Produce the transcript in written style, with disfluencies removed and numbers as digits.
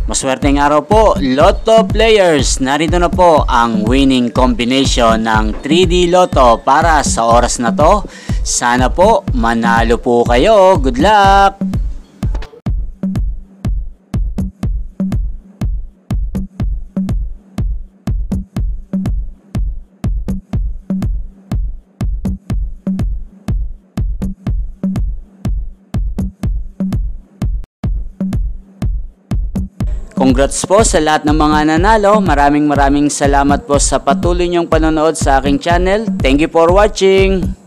Maswerteng araw po, Lotto players. Narito na po ang winning combination ng 3D Lotto para sa oras na to. Sana po manalo po kayo. Good luck! Congrats po sa lahat ng mga nanalo. Maraming salamat po sa patuloy niyong panonood sa aking channel. Thank you for watching.